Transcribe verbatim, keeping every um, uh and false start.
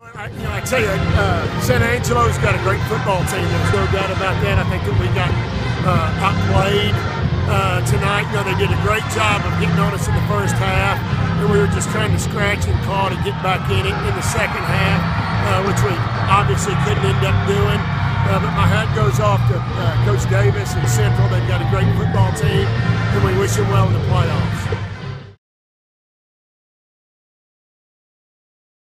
I, you know, I tell you, uh, San Angelo's got a great football team. There's no doubt about that. I think that we got uh, outplayed uh, tonight. You know, they did a great job of getting on us in the first half, and we were just trying to scratch and claw to get back in it in the second half, uh, which we obviously couldn't end up doing. Uh, but my hat goes off to uh, Coach Davis and Central. They've got a great football team, and we wish them well in the playoffs.